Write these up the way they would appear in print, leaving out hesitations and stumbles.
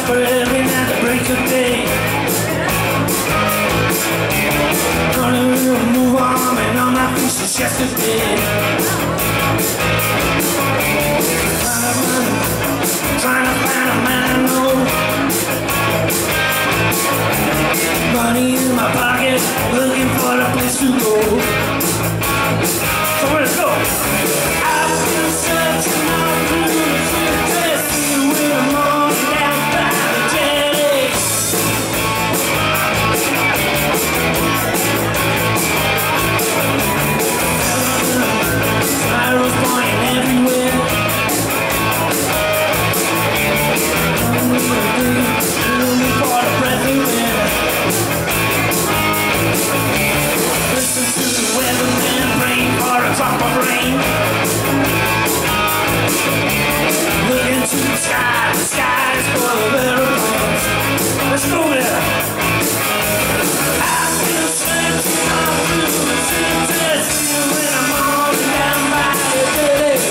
spreading at the break of day. Gonna move on and on my feet since yesterday. Trying to find a man I know. Money in my pocket, looking for a place to go. So let's go. I've been searching all through the city, see when I'm on down by the jetty. Arrows pointing everywhere. Only for the breath of air. Listen to the weatherman praying for a drop of rain. Look into the sky is full of aeroplanes. Let's go there. I've been searching all through the city when I'm on down by the jetty.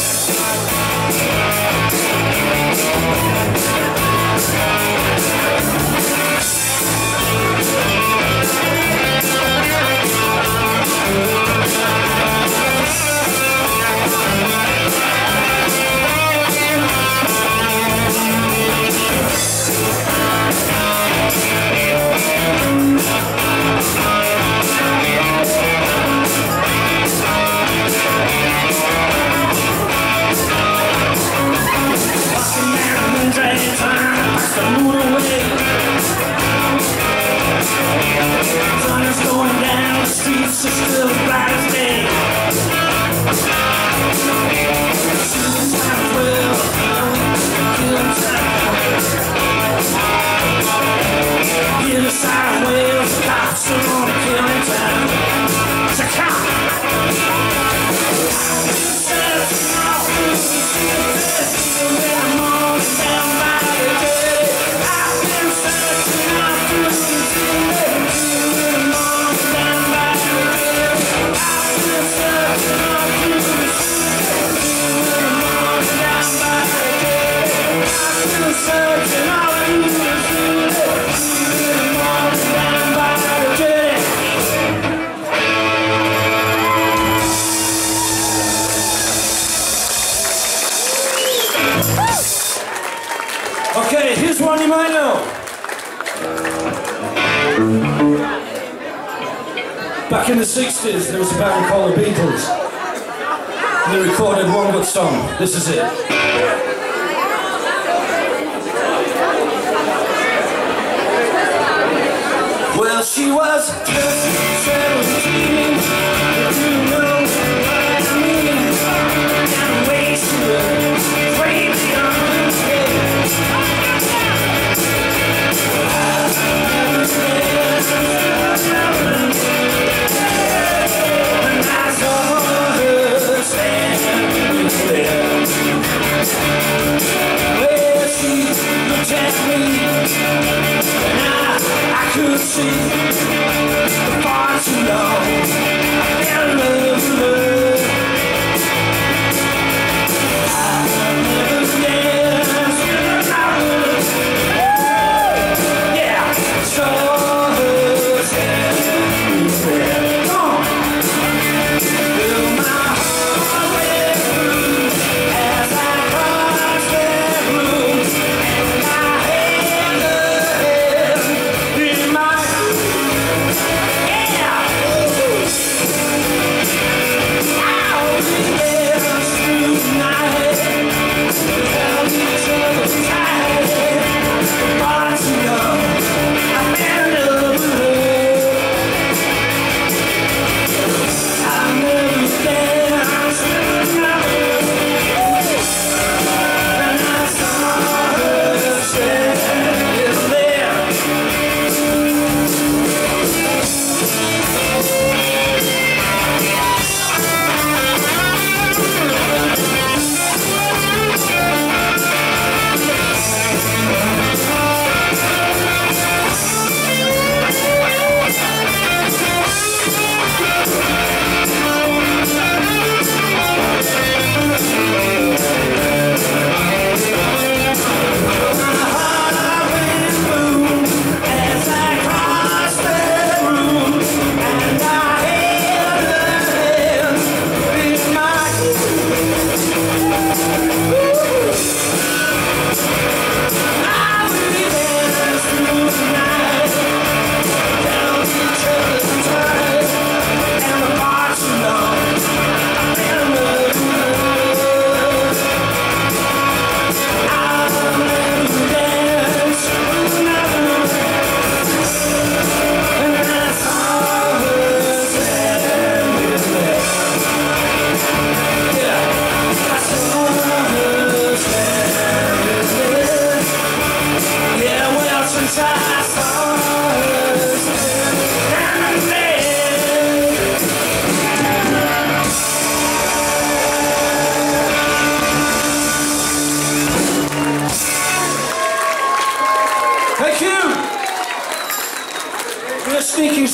Okay, here's one you might know. Back in the 60s, there was a band called the Beatles. And they recorded one good song. This is it. Well, she was just 17. You know what I mean. And way she was way beyond me. When I saw her standing there, well, she looked at me, and I could see far too long. I fell in love with her. I never danced with her. Yeah, saw her standing there. Come on. Fill my heart with blue as I crossed that room, and I held her head in my. Yeah.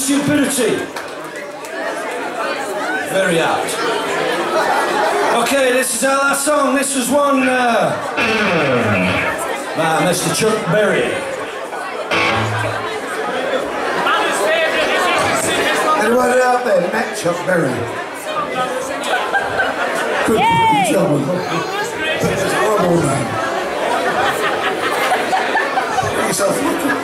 Stupidity. Very apt. Okay, this is our last song. This was one by Mr. Chuck Berry. Anybody out there met Chuck Berry? Good job. It's a horrible name. Get yourself looking.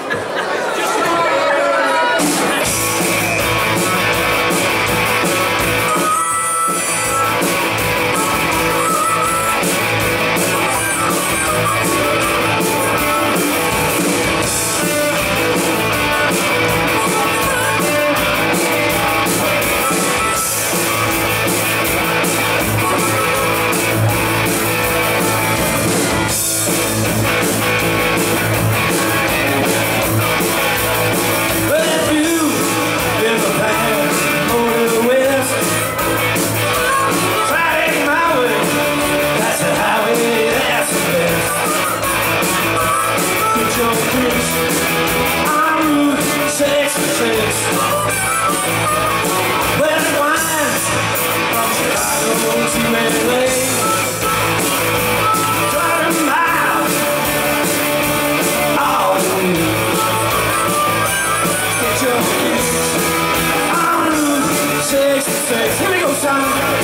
Here we go, son.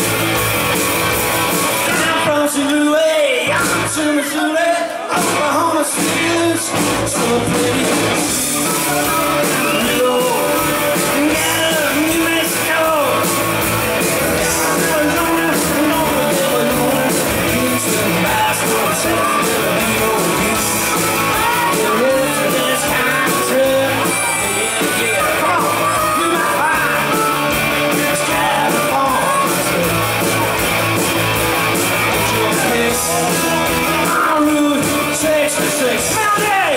Down from Missouri, to Missouri, Oklahoma City, so pretty. New Mexico, Arizona, Houston, Basco, San Diego. You're into this kind of trip. Yeah, come on, you might find this California. On Route 66, Mountain!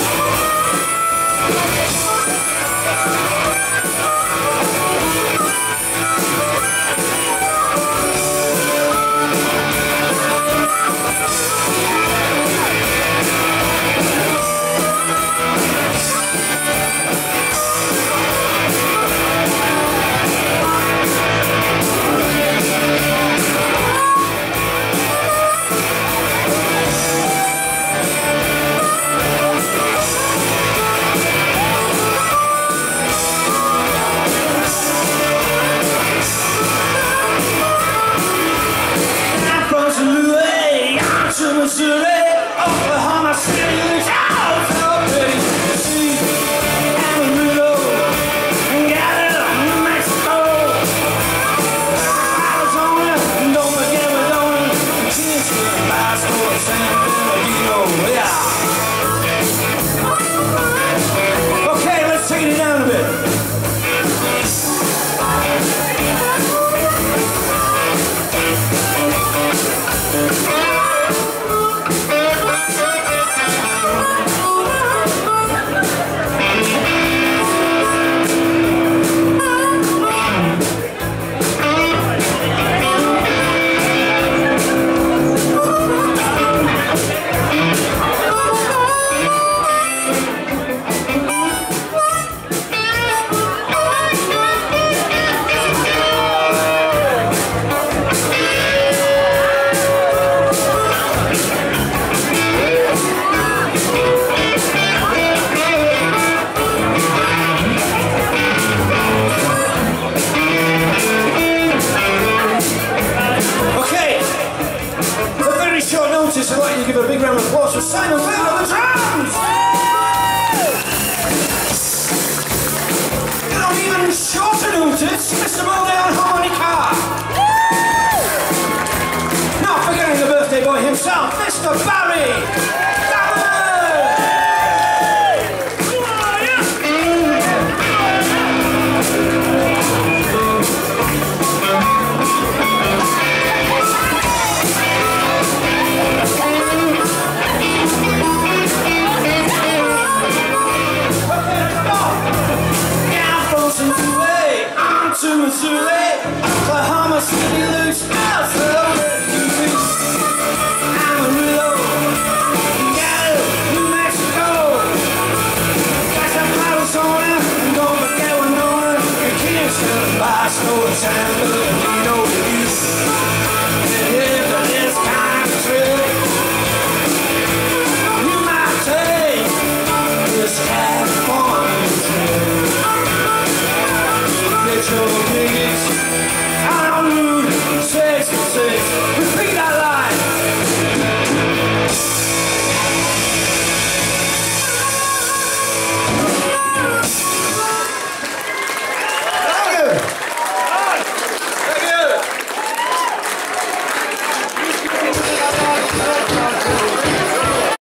Missouri, Oklahoma City, so pretty. See Amarillo, Gallup, New Mexico, Arizona, don't forget Arizona, Houston, Basco, San Diego, yeah. Okay, let's take it down a bit. I'd like to give a big round of applause for Simon Bell on the drums! And on even shorter notice, Mr. Mulday on harmonica! Not forgetting the birthday boy himself, Mr. Barry!